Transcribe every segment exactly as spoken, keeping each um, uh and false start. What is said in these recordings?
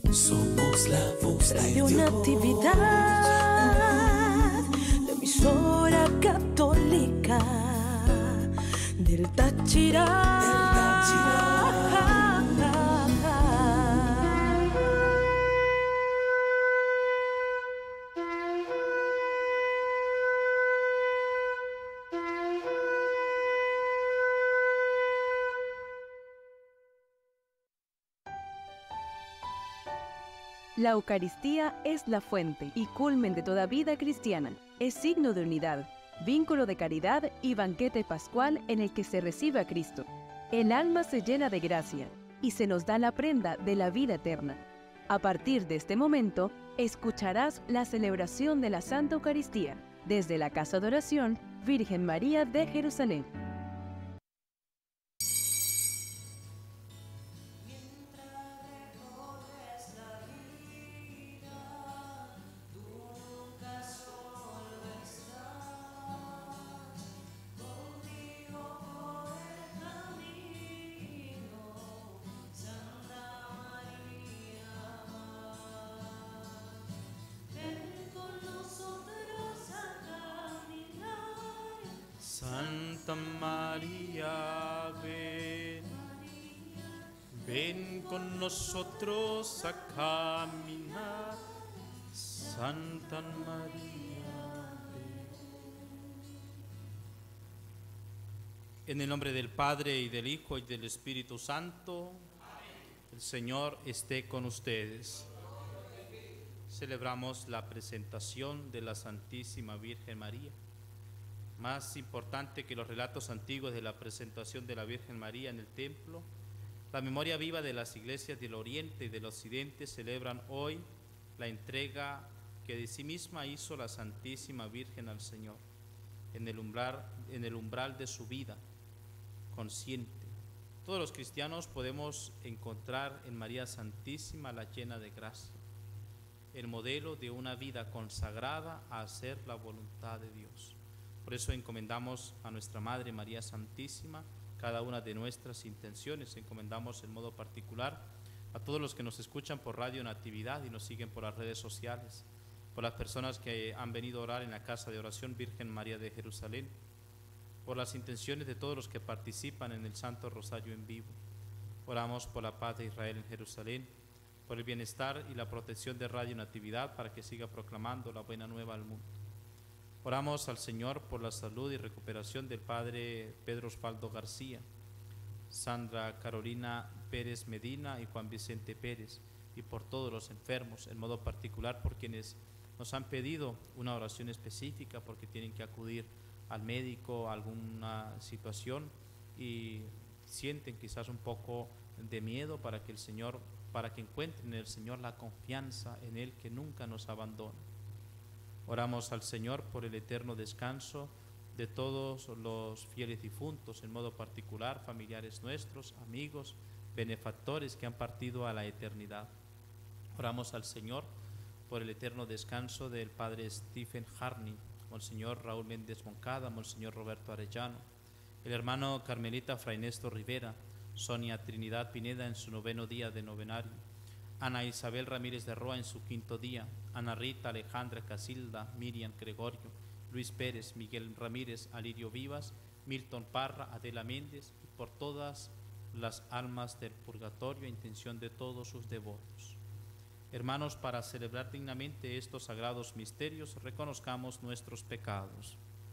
Somos la voz de Radio Dios. Natividad, la emisora católica del Táchira. Del Táchira. La Eucaristía es la fuente y culmen de toda vida cristiana. Es signo de unidad, vínculo de caridad y banquete pascual en el que se recibe a Cristo. El alma se llena de gracia y se nos da la prenda de la vida eterna. A partir de este momento, escucharás la celebración de la Santa Eucaristía desde la Casa de Oración Virgen María de Jerusalén. Santa María, ven, ven con nosotros a caminar. Santa María, ven. En el nombre del Padre, y del Hijo, y del Espíritu Santo, el Señor esté con ustedes. Celebramos la presentación de la Santísima Virgen María. Más importante que los relatos antiguos de la presentación de la Virgen María en el templo, la memoria viva de las iglesias del Oriente y del Occidente celebran hoy la entrega que de sí misma hizo la Santísima Virgen al Señor, en el umbral, en el umbral de su vida, consciente. Todos los cristianos podemos encontrar en María Santísima la llena de gracia, el modelo de una vida consagrada a hacer la voluntad de Dios. Por eso encomendamos a nuestra Madre María Santísima cada una de nuestras intenciones. Encomendamos en modo particular a todos los que nos escuchan por Radio Natividad y nos siguen por las redes sociales, por las personas que han venido a orar en la Casa de Oración Virgen María de Jerusalén, por las intenciones de todos los que participan en el Santo Rosario en vivo. Oramos por la paz de Israel en Jerusalén, por el bienestar y la protección de Radio Natividad para que siga proclamando la buena nueva al mundo. Oramos al Señor por la salud y recuperación del Padre Pedro Osvaldo García, Sandra Carolina Pérez Medina y Juan Vicente Pérez, y por todos los enfermos, en modo particular por quienes nos han pedido una oración específica porque tienen que acudir al médico, a alguna situación y sienten quizás un poco de miedo, para que el Señor, para que encuentren en el Señor la confianza en Él que nunca nos abandona. Oramos al Señor por el eterno descanso de todos los fieles difuntos, en modo particular familiares nuestros, amigos, benefactores que han partido a la eternidad. Oramos al Señor por el eterno descanso del Padre Stephen Harney, Monseñor Raúl Méndez Moncada, Monseñor Roberto Arellano, el hermano Carmelita Fray Néstor Rivera, Sonia Trinidad Pineda en su noveno día de novenario, Ana Isabel Ramírez de Roa en su quinto día, Ana Rita Alejandra Casilda, Miriam Gregorio, Luis Pérez, Miguel Ramírez, Alirio Vivas, Milton Parra, Adela Méndez, y por todas las almas del purgatorio a intención de todos sus devotos. Hermanos, para celebrar dignamente estos sagrados misterios, reconozcamos nuestros pecados.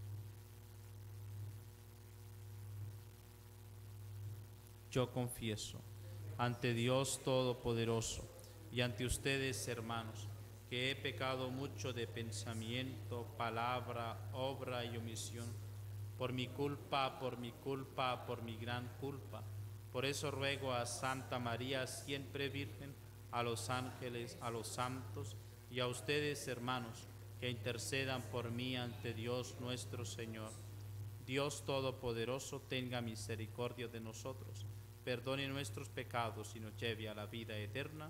Yo confieso ante Dios Todopoderoso y ante ustedes, hermanos, que he pecado mucho de pensamiento, palabra, obra y omisión, por mi culpa, por mi culpa, por mi gran culpa. Por eso ruego a Santa María, siempre Virgen, a los ángeles, a los santos y a ustedes, hermanos, que intercedan por mí ante Dios nuestro Señor. Dios Todopoderoso tenga misericordia de nosotros, perdone nuestros pecados y nos lleve a la vida eterna.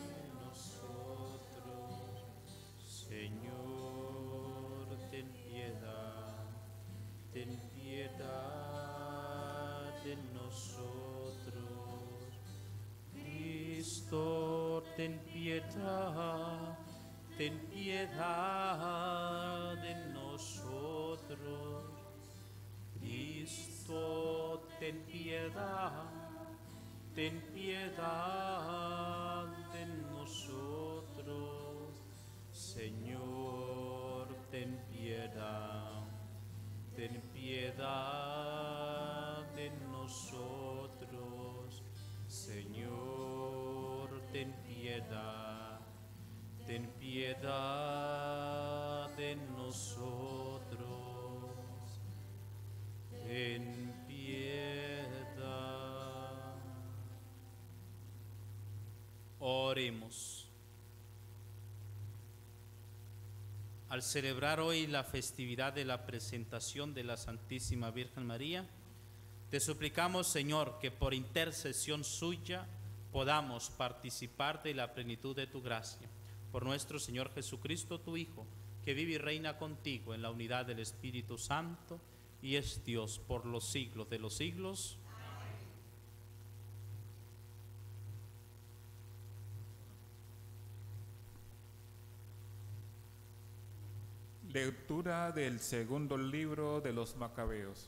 Señor, ten piedad. ten piedad, ten piedad de nosotros. Cristo, ten piedad, ten piedad de nosotros. Señor, ten piedad, ten piedad de nosotros. Señor, ten piedad, ten piedad de nosotros. Ten piedad. Oremos. Al celebrar hoy la festividad de la presentación de la Santísima Virgen María, te suplicamos, Señor, que por intercesión suya podamos participar de la plenitud de tu gracia. Por nuestro Señor Jesucristo, tu Hijo, que vive y reina contigo en la unidad del Espíritu Santo y es Dios por los siglos de los siglos. Lectura del segundo libro de los Macabeos.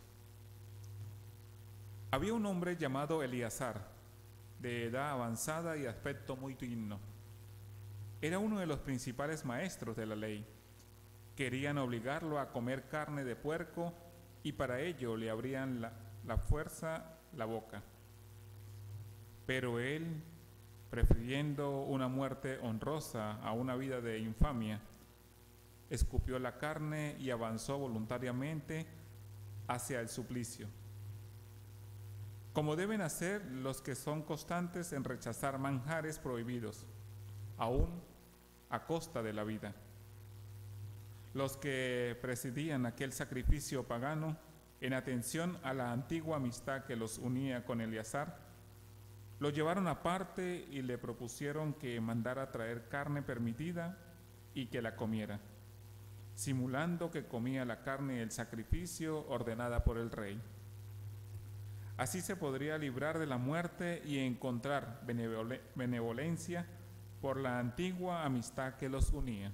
Había un hombre llamado Eleazar, de edad avanzada y aspecto muy digno. Era uno de los principales maestros de la ley. Querían obligarlo a comer carne de puerco y para ello le abrían la, la fuerza la boca. Pero él, prefiriendo una muerte honrosa a una vida de infamia, escupió la carne y avanzó voluntariamente hacia el suplicio, como deben hacer los que son constantes en rechazar manjares prohibidos, aún a costa de la vida. Los que presidían aquel sacrificio pagano, en atención a la antigua amistad que los unía con Eleazar, lo llevaron aparte y le propusieron que mandara traer carne permitida y que la comiera, simulando que comía la carne del sacrificio ordenada por el rey. Así se podría librar de la muerte y encontrar benevol- benevolencia por la antigua amistad que los unía.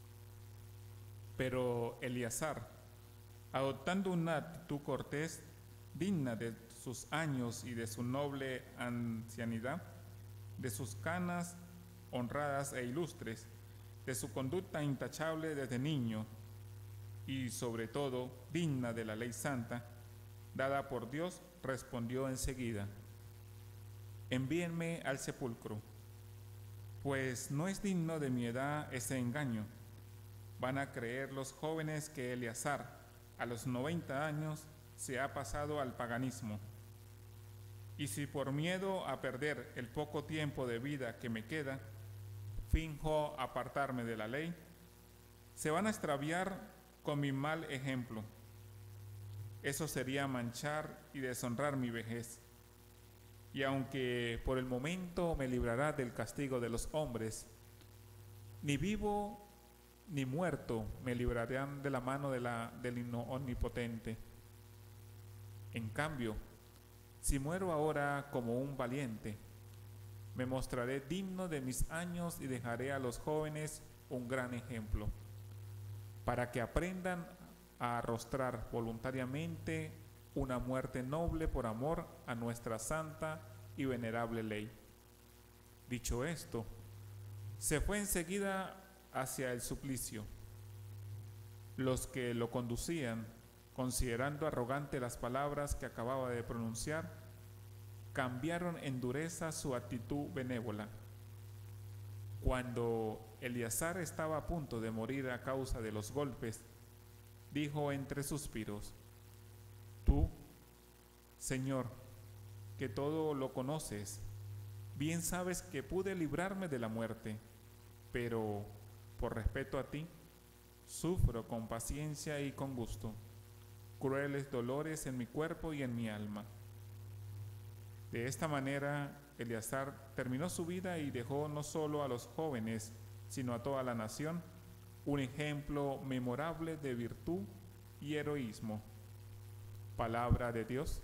Pero Eleazar, adoptando una actitud cortés, digna de sus años y de su noble ancianidad, de sus canas honradas e ilustres, de su conducta intachable desde niño y sobre todo digna de la ley santa, dada por Dios, respondió enseguida: envíenme al sepulcro, pues no es digno de mi edad ese engaño. Van a creer los jóvenes que Eleazar, a los noventa años, se ha pasado al paganismo. Y si por miedo a perder el poco tiempo de vida que me queda, finjo apartarme de la ley, se van a extraviar con mi mal ejemplo. Eso sería manchar y deshonrar mi vejez. Y aunque por el momento me librará del castigo de los hombres, ni vivo ni muerto me librarán de la mano de la, del omnipotente. En cambio, si muero ahora como un valiente, me mostraré digno de mis años y dejaré a los jóvenes un gran ejemplo, para que aprendan a arrostrar voluntariamente una muerte noble por amor a nuestra santa y venerable ley. Dicho esto, se fue enseguida hacia el suplicio. Los que lo conducían, considerando arrogante las palabras que acababa de pronunciar, cambiaron en dureza su actitud benévola. Cuando Eleazar estaba a punto de morir a causa de los golpes, dijo entre suspiros: tú, Señor, que todo lo conoces, bien sabes que pude librarme de la muerte, pero por respeto a ti, sufro con paciencia y con gusto crueles dolores en mi cuerpo y en mi alma. De esta manera, Eleazar terminó su vida y dejó no solo a los jóvenes, sino a toda la nación, un ejemplo memorable de virtud y heroísmo. Palabra de Dios.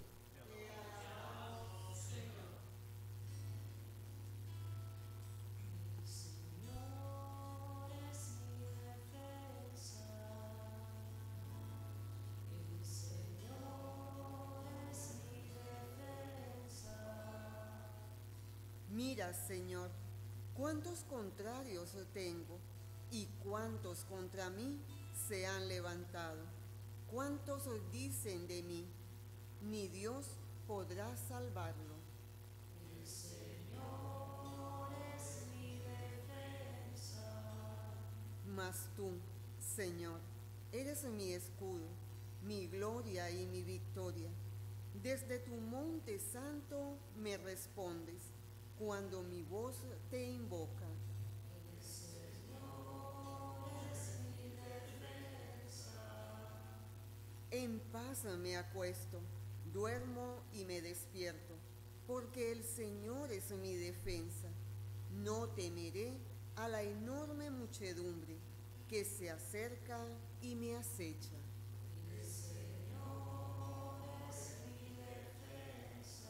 Mira, Señor, cuántos contrarios tengo y cuántos contra mí se han levantado. Cuántos dicen de mí, ni Dios podrá salvarlo. El Señor es mi defensa. Mas tú, Señor, eres mi escudo, mi gloria y mi victoria. Desde tu monte santo me respondes cuando mi voz te invoca. El Señor es mi defensa. En paz me acuesto, duermo y me despierto, porque el Señor es mi defensa. No temeré a la enorme muchedumbre que se acerca y me acecha. El Señor es mi defensa.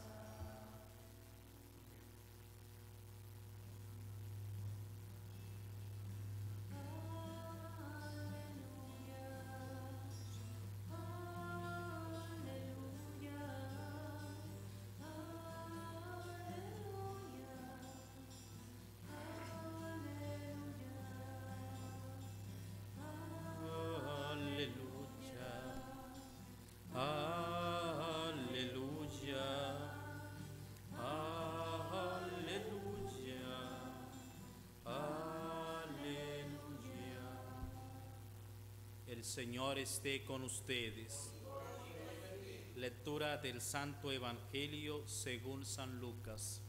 El Señor esté con ustedes. Lectura del Santo Evangelio según San Lucas.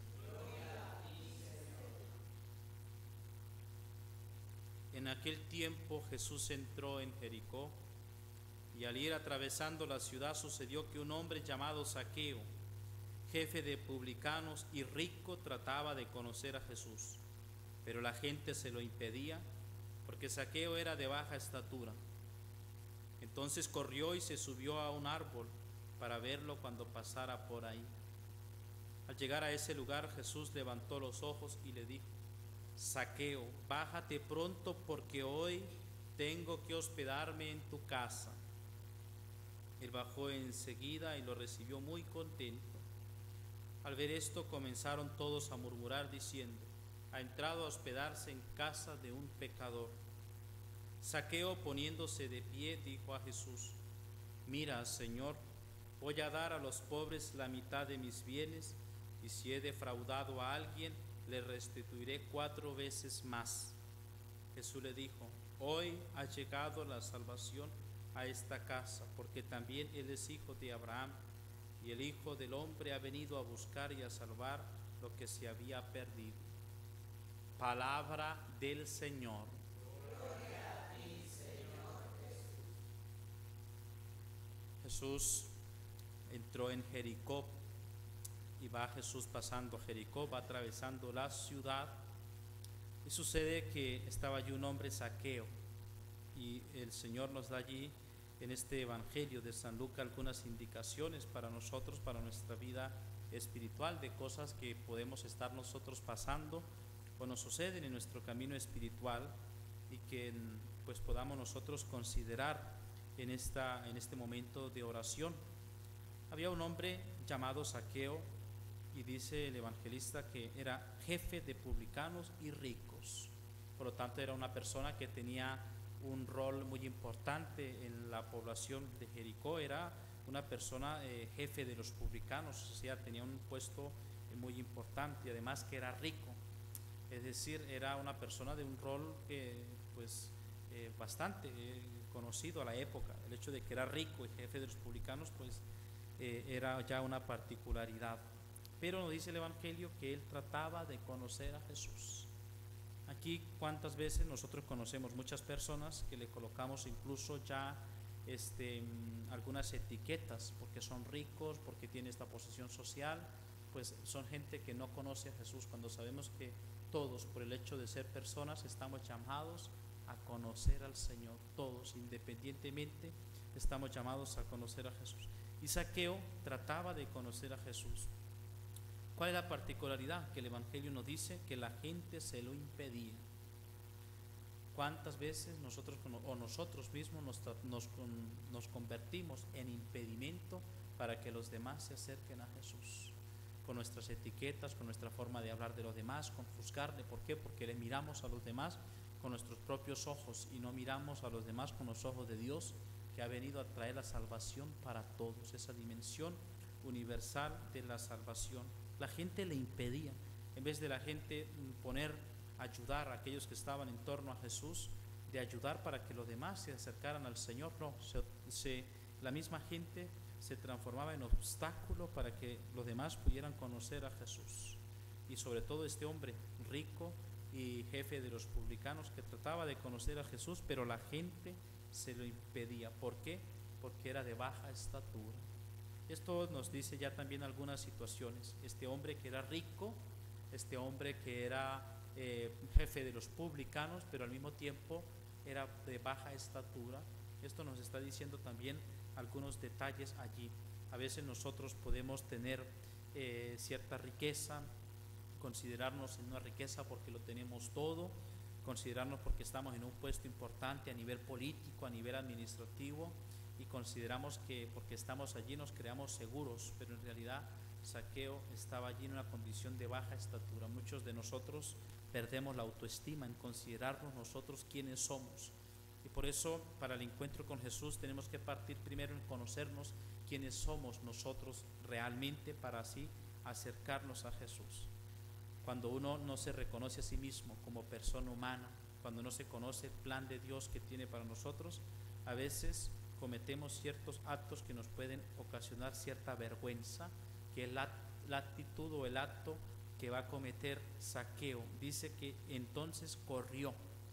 En aquel tiempo Jesús entró en Jericó, y al ir atravesando la ciudad sucedió que un hombre llamado Zaqueo, jefe de publicanos y rico, trataba de conocer a Jesús, pero la gente se lo impedía porque Zaqueo era de baja estatura. Entonces corrió y se subió a un árbol para verlo cuando pasara por ahí. Al llegar a ese lugar, Jesús levantó los ojos y le dijo: Zaqueo, bájate pronto, porque hoy tengo que hospedarme en tu casa. Él bajó enseguida y lo recibió muy contento. Al ver esto, comenzaron todos a murmurar diciendo: ha entrado a hospedarse en casa de un pecador. Zaqueo, poniéndose de pie, dijo a Jesús: mira, Señor, voy a dar a los pobres la mitad de mis bienes, y si he defraudado a alguien, le restituiré cuatro veces más. Jesús le dijo: hoy ha llegado la salvación a esta casa, porque también él es hijo de Abraham, y el Hijo del Hombre ha venido a buscar y a salvar lo que se había perdido. Palabra del Señor. Jesús entró en Jericó, y va Jesús pasando Jericó, va atravesando la ciudad, y sucede que estaba allí un hombre Zaqueo, y el Señor nos da allí en este Evangelio de San Lucas algunas indicaciones para nosotros, para nuestra vida espiritual, de cosas que podemos estar nosotros pasando o nos suceden en nuestro camino espiritual, y que pues podamos nosotros considerar en, esta, en este momento de oración. Había un hombre llamado Zaqueo, y dice el evangelista que era jefe de publicanos y ricos. Por lo tanto, era una persona que tenía un rol muy importante en la población de Jericó. Era una persona eh, jefe de los publicanos, o sea, tenía un puesto eh, muy importante, y además que era rico. Es decir, era una persona de un rol que pues eh, bastante eh, conocido a la época. El hecho de que era rico y jefe de los publicanos pues eh, era ya una particularidad. Pero nos dice el Evangelio que él trataba de conocer a Jesús. Aquí, ¿cuántas veces nosotros conocemos muchas personas que le colocamos incluso ya este, algunas etiquetas, porque son ricos, porque tienen esta posición social? Pues son gente que no conoce a Jesús, cuando sabemos que todos, por el hecho de ser personas, estamos llamados a conocer al Señor. Todos, independientemente, estamos llamados a conocer a Jesús. Y Zaqueo trataba de conocer a Jesús. ¿Cuál es la particularidad? Que el Evangelio nos dice que la gente se lo impedía. ¿Cuántas veces nosotros o nosotros mismos nos, nos, nos convertimos en impedimento para que los demás se acerquen a Jesús? con nuestras etiquetas, con nuestra forma de hablar de los demás, con juzgarle. ¿Por qué? Porque le miramos a los demás con nuestros propios ojos y no miramos a los demás con los ojos de Dios, que ha venido a traer la salvación para todos, esa dimensión universal de la salvación. La gente le impedía, en vez de la gente poner, ayudar a aquellos que estaban en torno a Jesús, de ayudar para que los demás se acercaran al Señor, no, se, se, la misma gente se transformaba en obstáculo para que los demás pudieran conocer a Jesús. Y sobre todo este hombre rico y jefe de los publicanos que trataba de conocer a Jesús, pero la gente se lo impedía. ¿Por qué? Porque era de baja estatura. Esto nos dice ya también algunas situaciones. Este hombre que era rico, este hombre que era eh, jefe de los publicanos, pero al mismo tiempo era de baja estatura. Esto nos está diciendo también algunos detalles allí. A veces nosotros podemos tener eh, cierta riqueza, considerarnos en una riqueza porque lo tenemos todo, considerarnos porque estamos en un puesto importante a nivel político, a nivel administrativo, y consideramos que porque estamos allí nos creamos seguros, pero en realidad Zaqueo estaba allí en una condición de baja estatura. Muchos de nosotros perdemos la autoestima en considerarnos nosotros quiénes somos, y por eso para el encuentro con Jesús tenemos que partir primero en conocernos quiénes somos nosotros realmente, para así acercarnos a Jesús. Cuando uno no se reconoce a sí mismo como persona humana, cuando no se conoce el plan de Dios que tiene para nosotros, a veces cometemos ciertos actos que nos pueden ocasionar cierta vergüenza, que es la, la actitud o el acto que va a cometer Zaqueo. Dice que entonces corrió,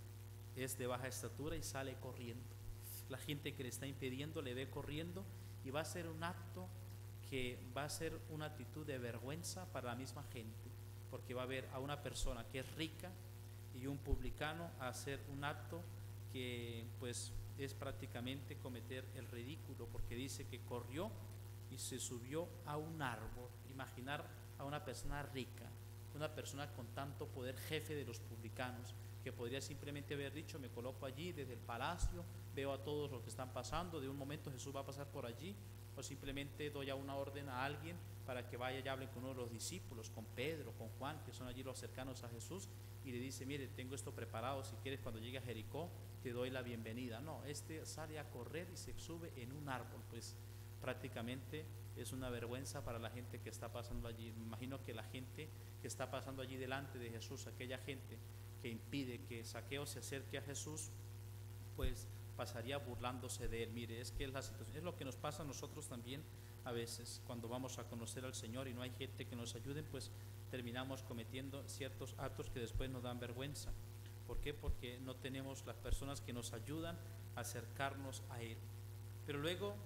es de baja estatura y sale corriendo. La gente que le está impidiendo le ve corriendo y va a ser un acto que va a ser una actitud de vergüenza para la misma gente, porque va a ver a una persona que es rica y un publicano a hacer un acto que pues es prácticamente cometer el ridículo, porque dice que corrió y se subió a un árbol. Imaginar a una persona rica, una persona con tanto poder, jefe de los publicanos, que podría simplemente haber dicho: me coloco allí desde el palacio, veo a todos los que están pasando, de un momento Jesús va a pasar por allí, o simplemente doy a una orden a alguien para que vaya y hable con uno de los discípulos, con Pedro, con Juan, que son allí los cercanos a Jesús, y le dice: mire, tengo esto preparado, si quieres cuando llegue a Jericó te doy la bienvenida. No, este sale a correr y se sube en un árbol. Pues prácticamente es una vergüenza para la gente que está pasando allí. Me imagino que la gente que está pasando allí delante de Jesús, aquella gente que impide que Zaqueo se acerque a Jesús, pues pasaría burlándose de él. Mire, es que es la situación, es lo que nos pasa a nosotros también a veces cuando vamos a conocer al Señor y no hay gente que nos ayude, pues terminamos cometiendo ciertos actos que después nos dan vergüenza. ¿Por qué? Porque no tenemos las personas que nos ayudan a acercarnos a Él. Pero luego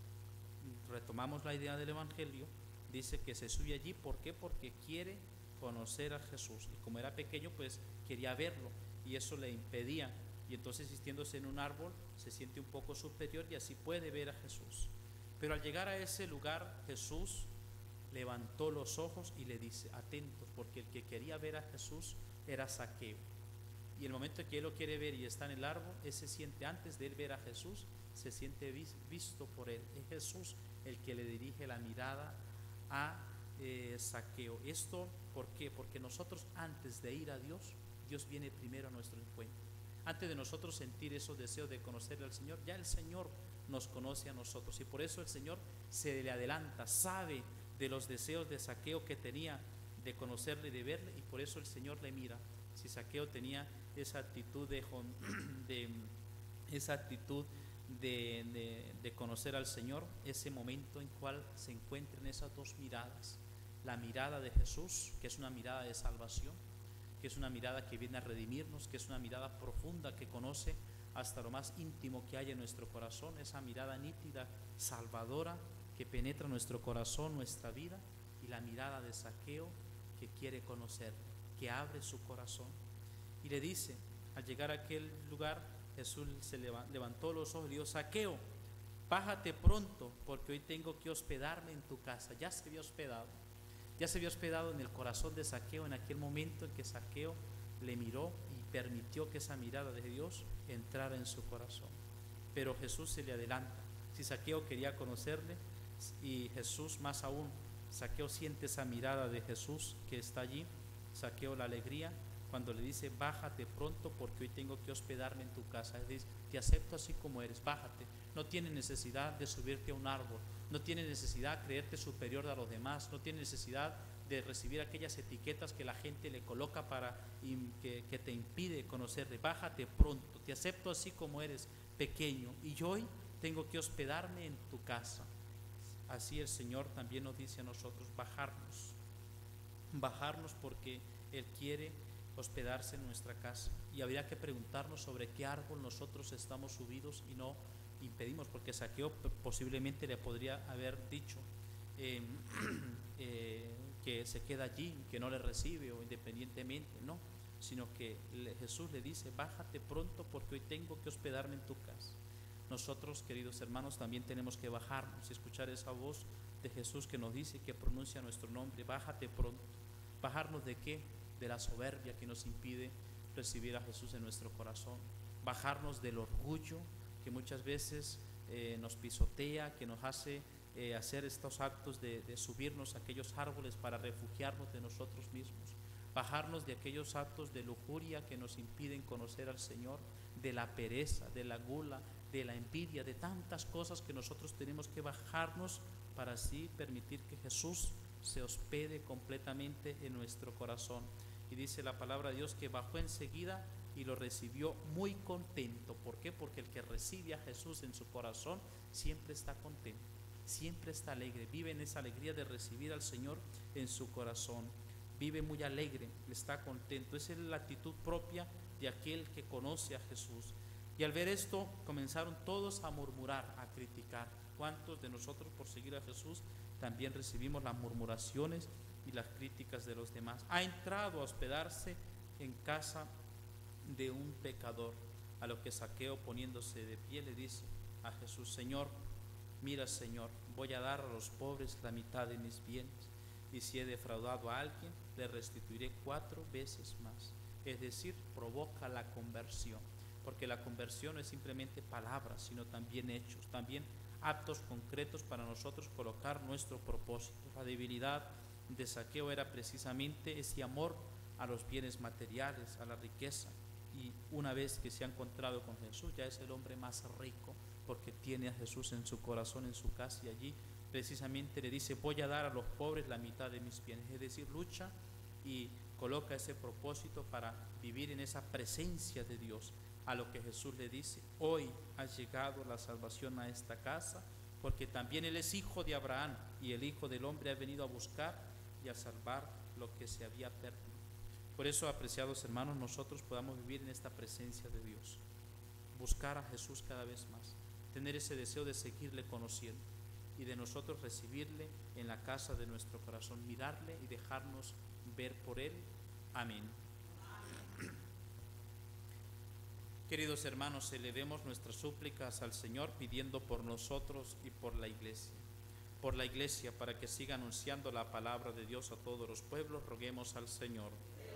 retomamos la idea del Evangelio. Dice que se sube allí. ¿Por qué? Porque quiere conocer a Jesús, y como era pequeño pues quería verlo, y eso le impedía, y entonces sintiéndose en un árbol se siente un poco superior y así puede ver a Jesús. Pero al llegar a ese lugar, Jesús levantó los ojos y le dice: atentos, porque el que quería ver a Jesús era Zaqueo. Y el momento que él lo quiere ver y está en el árbol, él se siente, antes de él ver a Jesús, se siente visto por él. Es Jesús el que le dirige la mirada a eh, Zaqueo. ¿Esto por qué? Porque nosotros, antes de ir a Dios, Dios viene primero a nuestro encuentro. Antes de nosotros sentir esos deseos de conocerle al Señor, ya el Señor nos conoce a nosotros, y por eso el Señor se le adelanta, sabe de los deseos de Zaqueo que tenía de conocerle y de verle, y por eso el Señor le mira. Si Zaqueo tenía esa actitud de, de esa actitud de, de, de conocer al Señor, ese momento en cual se encuentran esas dos miradas, la mirada de Jesús, que es una mirada de salvación, que es una mirada que viene a redimirnos, que es una mirada profunda que conoce hasta lo más íntimo que hay en nuestro corazón, esa mirada nítida, salvadora, que penetra nuestro corazón, nuestra vida, y la mirada de Zaqueo, que quiere conocer, que abre su corazón. Y le dice, al llegar a aquel lugar, Jesús se levantó los ojos y dijo: Zaqueo, bájate pronto, porque hoy tengo que hospedarme en tu casa. Ya se había hospedado, ya se había hospedado en el corazón de Zaqueo en aquel momento en que Zaqueo le miró y permitió que esa mirada de Dios entrara en su corazón. Pero Jesús se le adelanta. Si Zaqueo quería conocerle, y Jesús más aún Saqueo siente esa mirada de Jesús que está allí. Saqueo la alegría cuando le dice, bájate pronto porque hoy tengo que hospedarme en tu casa. Es decir, te acepto así como eres, bájate. No tienes necesidad de subirte a un árbol, no tienes necesidad de creerte superior a los demás, no tienes necesidad de recibir aquellas etiquetas que la gente le coloca para que, que te impide conocerle. Bájate pronto, te acepto así como eres, pequeño, y hoy tengo que hospedarme en tu casa. Así el Señor también nos dice a nosotros, bajarnos, bajarnos porque Él quiere hospedarse en nuestra casa. Y habría que preguntarnos sobre qué árbol nosotros estamos subidos y no impedimos, porque Saqueo posiblemente le podría haber dicho eh, eh, que se queda allí, que no le recibe o independientemente, no, sino que le, Jesús le dice, bájate pronto porque hoy tengo que hospedarme en tu casa. Nosotros, queridos hermanos, también tenemos que bajarnos y escuchar esa voz de Jesús que nos dice, que pronuncia nuestro nombre, bájate pronto. ¿Bajarnos de qué? De la soberbia que nos impide recibir a Jesús en nuestro corazón. Bajarnos del orgullo que muchas veces eh, nos pisotea, que nos hace eh, hacer estos actos de, de subirnos a aquellos árboles para refugiarnos de nosotros mismos. Bajarnos de aquellos actos de lujuria que nos impiden conocer al Señor, de la pereza, de la gula, de la envidia, de tantas cosas que nosotros tenemos que bajarnos para así permitir que Jesús se hospede completamente en nuestro corazón. Y dice la palabra de Dios que bajó enseguida y lo recibió muy contento. ¿Por qué? Porque el que recibe a Jesús en su corazón siempre está contento, siempre está alegre, vive en esa alegría de recibir al Señor en su corazón, vive muy alegre, está contento. Esa es la actitud propia de aquel que conoce a Jesús. Y al ver esto comenzaron todos a murmurar, a criticar. ¿Cuántos de nosotros por seguir a Jesús también recibimos las murmuraciones y las críticas de los demás? Ha entrado a hospedarse en casa de un pecador, a lo que Saqueo, poniéndose de pie, le dice a Jesús, Señor, mira Señor, voy a dar a los pobres la mitad de mis bienes, y si he defraudado a alguien, le restituiré cuatro veces más. Es decir, provoca la conversión, porque la conversión no es simplemente palabras, sino también hechos, también actos concretos para nosotros colocar nuestro propósito. La debilidad de Saqueo era precisamente ese amor a los bienes materiales, a la riqueza, y una vez que se ha encontrado con Jesús, ya es el hombre más rico, porque tiene a Jesús en su corazón, en su casa, y allí precisamente le dice, voy a dar a los pobres la mitad de mis bienes. Es decir, lucha y coloca ese propósito para vivir en esa presencia de Dios, a lo que Jesús le dice, hoy ha llegado la salvación a esta casa, porque también Él es hijo de Abraham, y el Hijo del Hombre ha venido a buscar y a salvar lo que se había perdido. Por eso, apreciados hermanos, nosotros podamos vivir en esta presencia de Dios, buscar a Jesús cada vez más, tener ese deseo de seguirle conociendo y de nosotros recibirle en la casa de nuestro corazón, mirarle y dejarnos ver por Él. Amén. Queridos hermanos, elevemos nuestras súplicas al Señor pidiendo por nosotros y por la iglesia. Por la iglesia, para que siga anunciando la palabra de Dios a todos los pueblos, roguemos al Señor.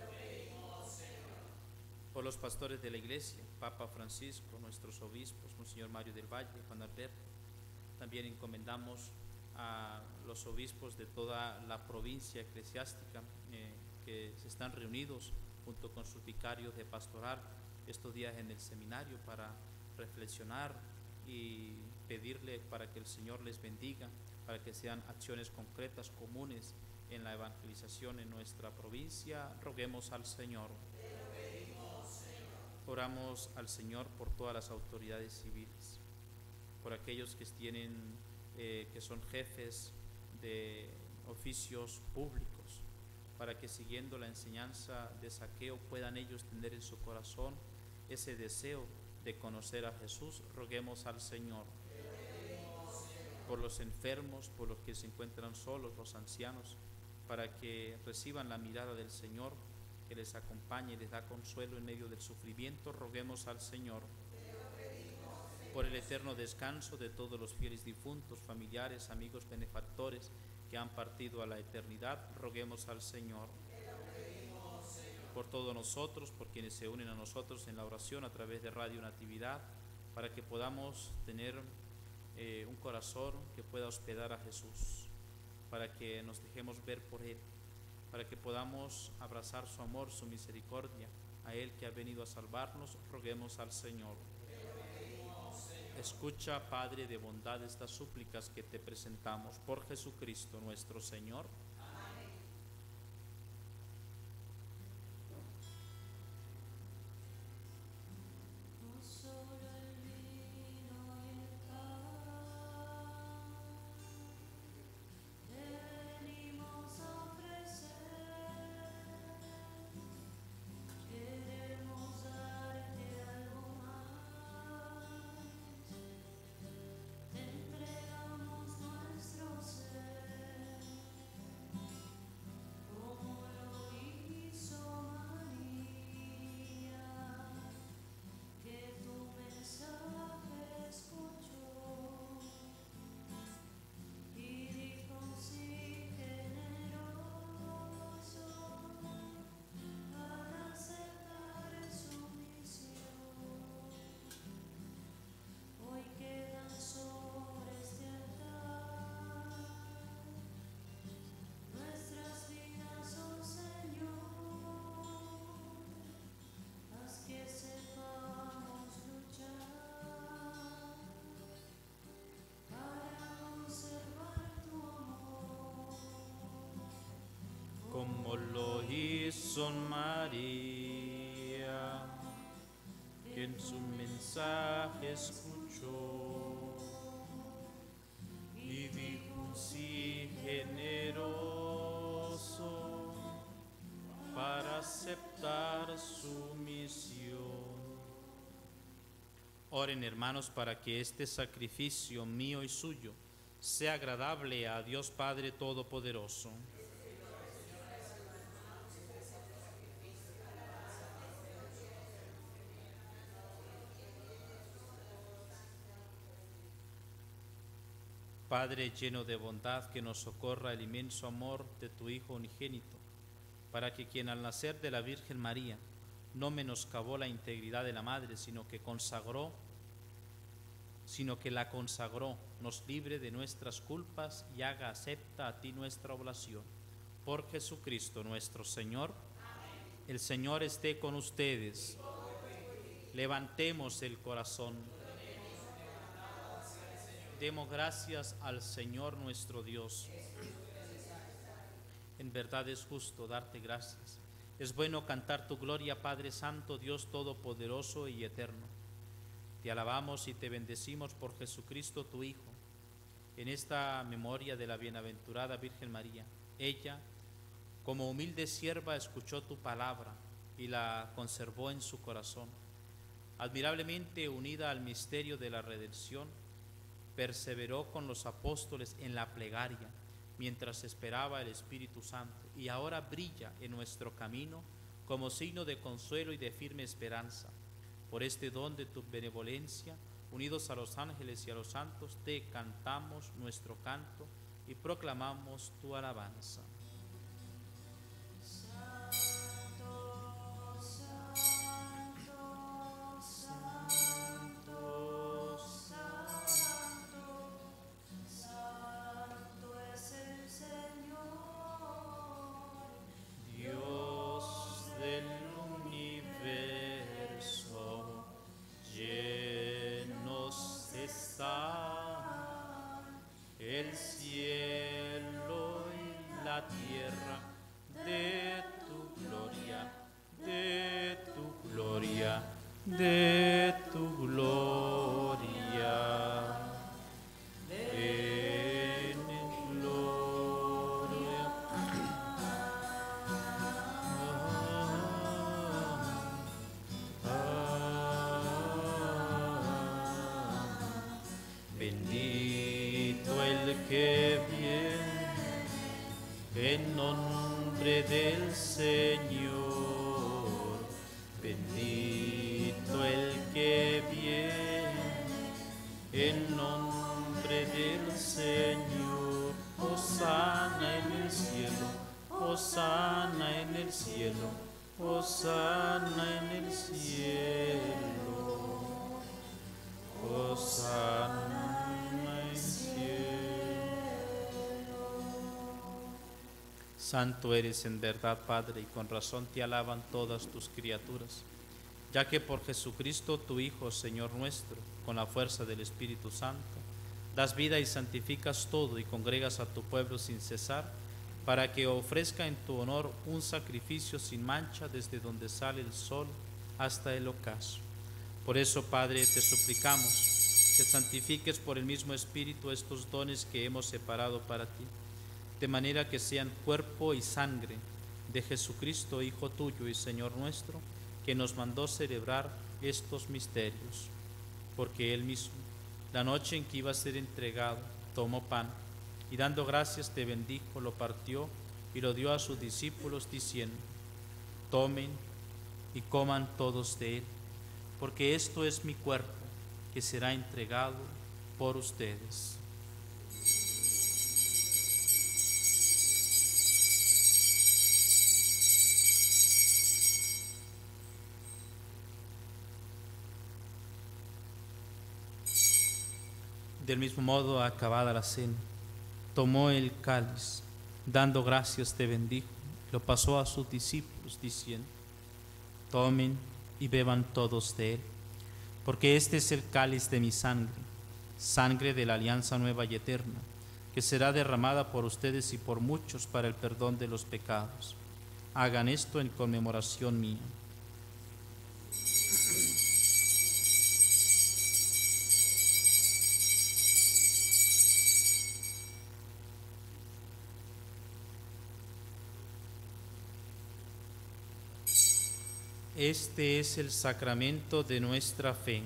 Por los pastores de la iglesia, Papa Francisco, nuestros obispos, Monseñor Mario del Valle, Juan Alberto. También encomendamos a los obispos de toda la provincia eclesiástica eh, que se están reunidos junto con sus vicarios de pastoral estos días en el seminario para reflexionar y pedirle para que el Señor les bendiga, para que sean acciones concretas, comunes en la evangelización en nuestra provincia. Roguemos al Señor. Oramos al Señor por todas las autoridades civiles, por aquellos que tienen, eh, que son jefes de oficios públicos, para que siguiendo la enseñanza de Saqueo puedan ellos tener en su corazón ese deseo de conocer a Jesús. Roguemos al Señor. Por los enfermos, por los que se encuentran solos, los ancianos, para que reciban la mirada del Señor, que les acompañe y les da consuelo en medio del sufrimiento. Roguemos al Señor. Por el eterno descanso de todos los fieles difuntos, familiares, amigos, benefactores que han partido a la eternidad, roguemos al Señor. Por todos nosotros, por quienes se unen a nosotros en la oración a través de Radio Natividad, para que podamos tener eh, un corazón que pueda hospedar a Jesús, para que nos dejemos ver por Él, para que podamos abrazar su amor, su misericordia. A Él que ha venido a salvarnos, roguemos al Señor. Escucha, Padre de bondad, estas súplicas que te presentamos por Jesucristo nuestro Señor. No solo el vino y el pan venimos a ofrecer, queremos darte algo más, te entregamos nuestro ser, como lo hizo María, que tu mensaje escuchó y dijo sí generoso para aceptar su misión. Hoy quedan sobre este altar nuestras vidas, oh Señor. Haz que sepamos luchar para conservar tu amor. Como lo hizo María, que en su mensaje escuchó y dijo un sí generoso para aceptar su misión. Oren, hermanos, para que este sacrificio mío y suyo sea agradable a Dios Padre Todopoderoso. Padre lleno de bondad, que nos socorra el inmenso amor de tu Hijo unigénito, para que quien al nacer de la Virgen María no menoscabó la integridad de la Madre, sino que consagró, sino que la consagró, nos libre de nuestras culpas y haga acepta a ti nuestra oblación. Por Jesucristo nuestro Señor. Amén. El Señor esté con ustedes. Levantemos el corazón. Demos gracias al Señor nuestro Dios. En verdad es justo darte gracias. Es bueno cantar tu gloria, Padre Santo, Dios Todopoderoso y Eterno. Te alabamos y te bendecimos por Jesucristo tu Hijo. En esta memoria de la bienaventurada Virgen María, ella, como humilde sierva, escuchó tu palabra y la conservó en su corazón. Admirablemente unida al misterio de la redención, perseveró con los apóstoles en la plegaria mientras esperaba el Espíritu Santo, y ahora brilla en nuestro camino como signo de consuelo y de firme esperanza. Por este don de tu benevolencia, unidos a los ángeles y a los santos, te cantamos nuestro canto y proclamamos tu alabanza. Santo, santo, santo, santo, santo es el Señor, Dios del universo, llenos están el cielo y la tierra de tu gloria, de tu gloria, de tu gloria. En gloria. Bendito el que viene en nombre del Señor. Bendito el que viene en nombre del Señor. Hosana en el cielo, hosana en el cielo, hosana en el cielo, hosana en el cielo. Santo eres en verdad, Padre, y con razón te alaban todas tus criaturas, ya que por Jesucristo tu Hijo, Señor nuestro, con la fuerza del Espíritu Santo, das vida y santificas todo y congregas a tu pueblo sin cesar, para que ofrezca en tu honor un sacrificio sin mancha desde donde sale el sol hasta el ocaso. Por eso, Padre, te suplicamos que santifiques por el mismo Espíritu estos dones que hemos separado para ti, de manera que sean cuerpo y sangre de Jesucristo, Hijo tuyo y Señor nuestro, que nos mandó celebrar estos misterios. Porque Él mismo, la noche en que iba a ser entregado, tomó pan, y dando gracias te bendijo, lo partió y lo dio a sus discípulos, diciendo: tomen y coman todos de él, porque esto es mi cuerpo, que será entregado por ustedes. Del mismo modo, acabada la cena, tomó el cáliz, dando gracias te bendijo, lo pasó a sus discípulos, diciendo: tomen y beban todos de él, porque este es el cáliz de mi sangre, sangre de la alianza nueva y eterna, que será derramada por ustedes y por muchos para el perdón de los pecados. Hagan esto en conmemoración mía. Este es el sacramento de nuestra fe.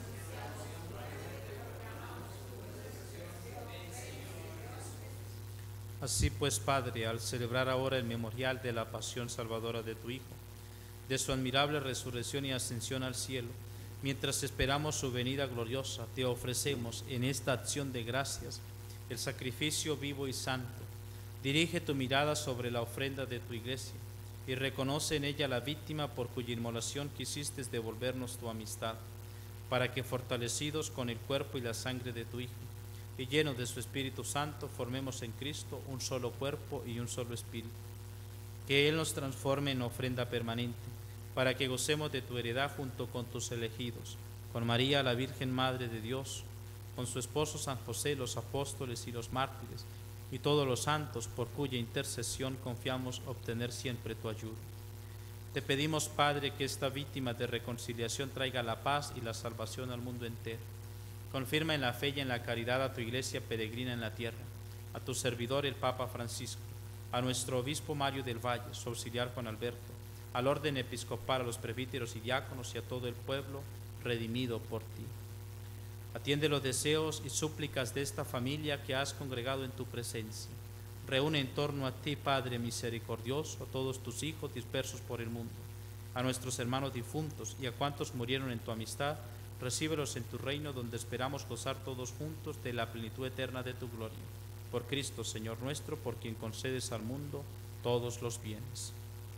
Así pues, Padre, al celebrar ahora el memorial de la pasión salvadora de tu Hijo, de su admirable resurrección y ascensión al cielo, mientras esperamos su venida gloriosa, te ofrecemos en esta acción de gracias el sacrificio vivo y santo. Dirige tu mirada sobre la ofrenda de tu iglesia y reconoce en ella la víctima por cuya inmolación quisiste devolvernos tu amistad, para que, fortalecidos con el cuerpo y la sangre de tu Hijo, y llenos de su Espíritu Santo, formemos en Cristo un solo cuerpo y un solo espíritu. Que Él nos transforme en ofrenda permanente, para que gocemos de tu heredad junto con tus elegidos, con María, la Virgen Madre de Dios, con su esposo San José, los apóstoles y los mártires, y todos los santos, por cuya intercesión confiamos obtener siempre tu ayuda. Te pedimos, Padre, que esta víctima de reconciliación traiga la paz y la salvación al mundo entero. Confirma en la fe y en la caridad a tu iglesia peregrina en la tierra, a tu servidor el Papa Francisco, a nuestro obispo Mario del Valle, su auxiliar Juan Alberto, al orden episcopal, a los presbíteros y diáconos y a todo el pueblo redimido por ti. Atiende los deseos y súplicas de esta familia que has congregado en tu presencia. Reúne en torno a ti, Padre misericordioso, a todos tus hijos dispersos por el mundo, a nuestros hermanos difuntos y a cuantos murieron en tu amistad. Recíbelos en tu reino, donde esperamos gozar todos juntos de la plenitud eterna de tu gloria. Por Cristo, Señor nuestro, por quien concedes al mundo todos los bienes.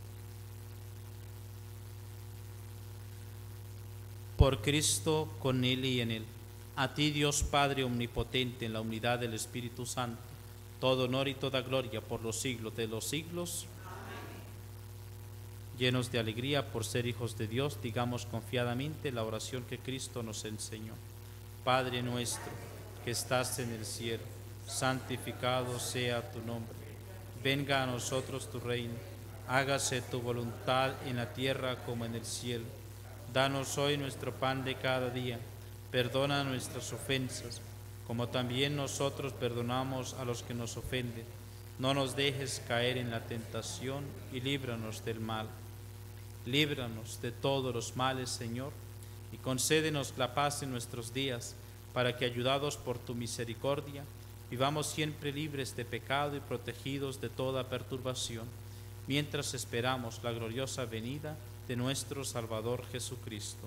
Por Cristo, con Él y en Él. A ti, Dios Padre omnipotente, en la unidad del Espíritu Santo, todo honor y toda gloria por los siglos de los siglos. Amén. Llenos de alegría por ser hijos de Dios, digamos confiadamente la oración que Cristo nos enseñó. Padre nuestro, que estás en el cielo, santificado sea tu nombre. Venga a nosotros tu reino, hágase tu voluntad en la tierra como en el cielo. Danos hoy nuestro pan de cada día. Perdona nuestras ofensas, como también nosotros perdonamos a los que nos ofenden. No nos dejes caer en la tentación y líbranos del mal. Líbranos de todos los males, Señor, y concédenos la paz en nuestros días, para que, ayudados por tu misericordia, vivamos siempre libres de pecado y protegidos de toda perturbación, mientras esperamos la gloriosa venida de nuestro Salvador Jesucristo.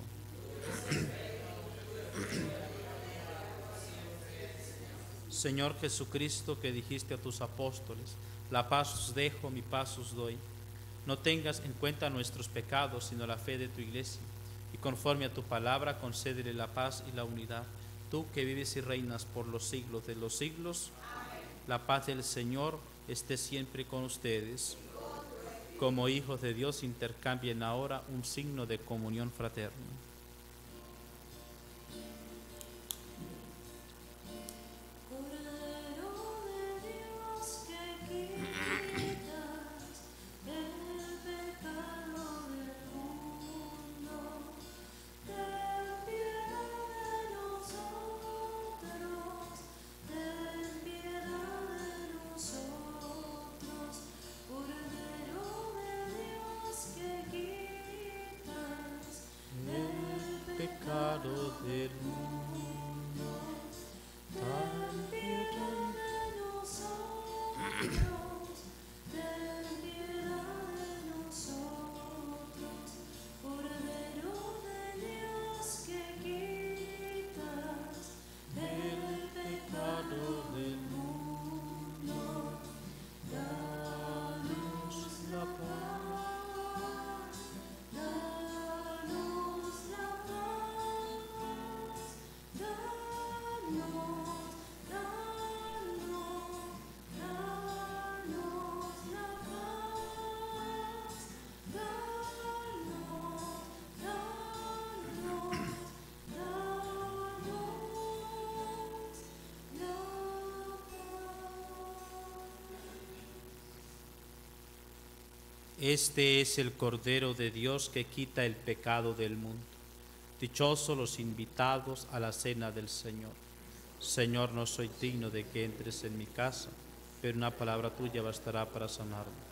Señor Jesucristo, que dijiste a tus apóstoles: la paz os dejo, mi paz os doy. No tengas en cuenta nuestros pecados, sino la fe de tu iglesia, y conforme a tu palabra concédele la paz y la unidad. Tú que vives y reinas por los siglos de los siglos, amén. La paz del Señor esté siempre con ustedes. Como hijos de Dios, intercambien ahora un signo de comunión fraterna. Cordero de Dios que quitas el pecado del mundo, ten piedad de nosotros, ten piedad de nosotros. Cordero de Dios que quitas El pecado del mundo, ten piedad de nosotros, ten piedad de nosotros, Cordero de Dios que quitas el pecado del mundo, danos la paz, danos la paz, danos, danos, danos la paz, danos, danos, danos Este es el Cordero de Dios que quita el pecado del mundo. Dichosos los invitados a la cena del Señor. Señor, no soy digno de que entres en mi casa, pero una palabra tuya bastará para sanarme.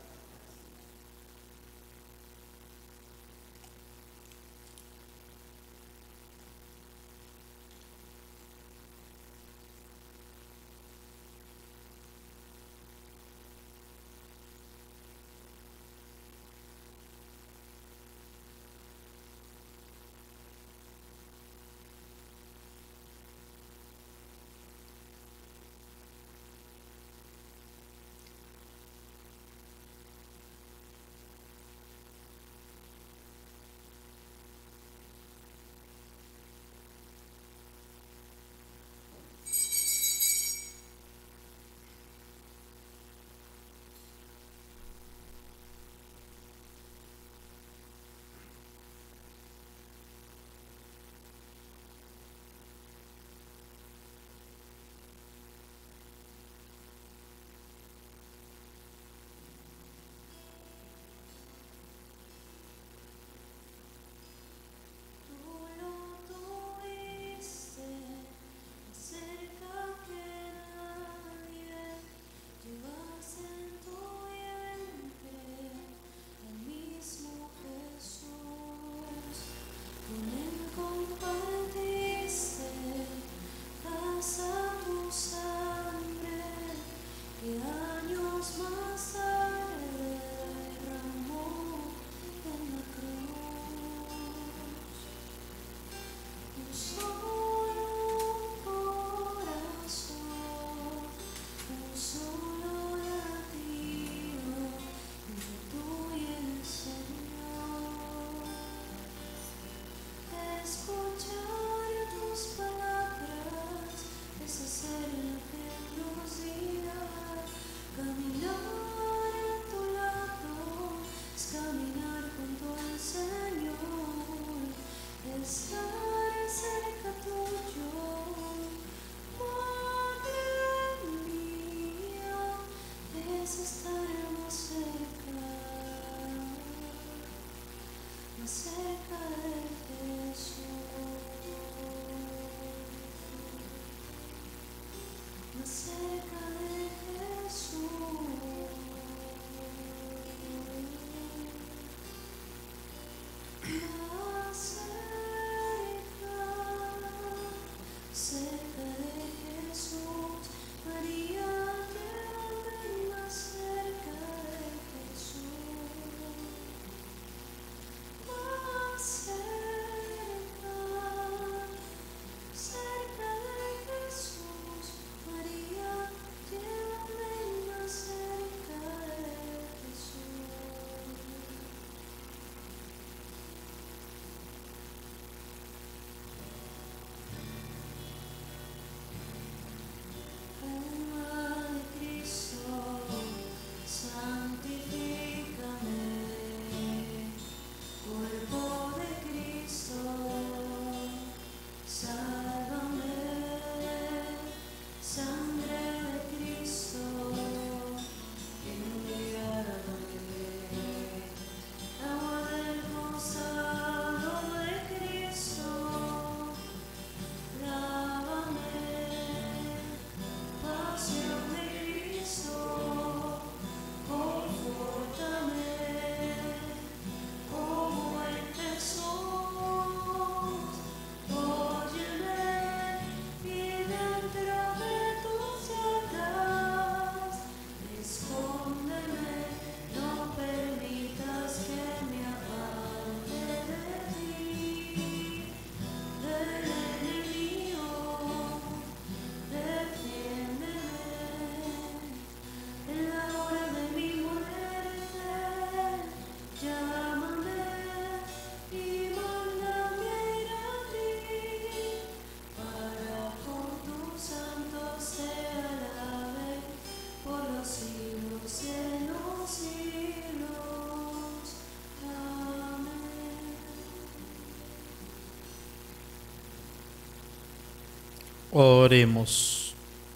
Oremos.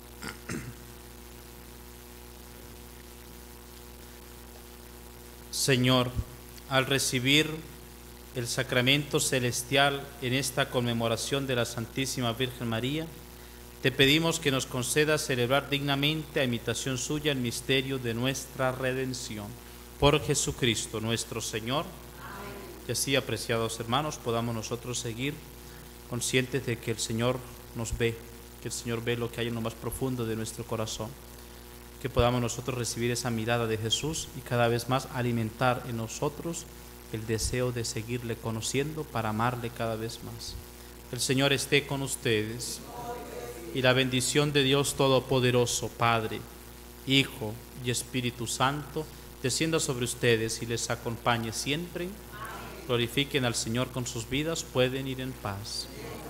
Señor, al recibir el sacramento celestial en esta conmemoración de la Santísima Virgen María, te pedimos que nos conceda celebrar dignamente a imitación suya el misterio de nuestra redención. Por Jesucristo nuestro Señor. Y así, apreciados hermanos, podamos nosotros seguir conscientes de que el Señor nos ve, que el Señor ve lo que hay en lo más profundo de nuestro corazón, que podamos nosotros recibir esa mirada de Jesús y cada vez más alimentar en nosotros el deseo de seguirle conociendo para amarle cada vez más. El Señor esté con ustedes y la bendición de Dios Todopoderoso, Padre, Hijo y Espíritu Santo, descienda sobre ustedes y les acompañe siempre. Glorifiquen al Señor con sus vidas, pueden ir en paz.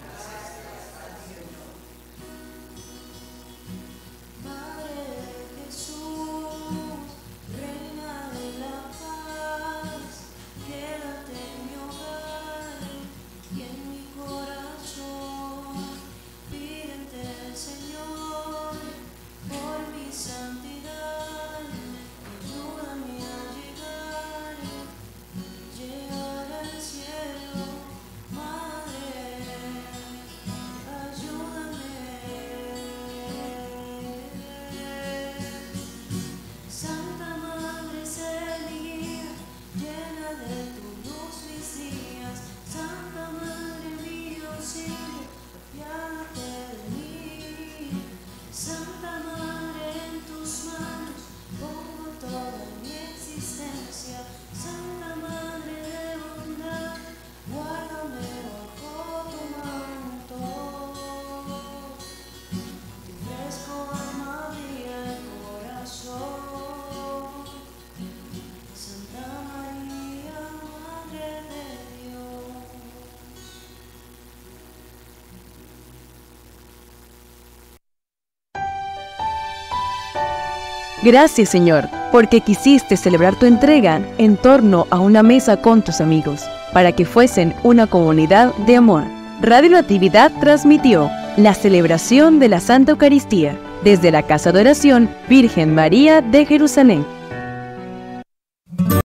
Gracias, Señor, porque quisiste celebrar tu entrega en torno a una mesa con tus amigos, para que fuesen una comunidad de amor. Radio Natividad transmitió la celebración de la Santa Eucaristía desde la Casa de Oración Virgen María de Jerusalén.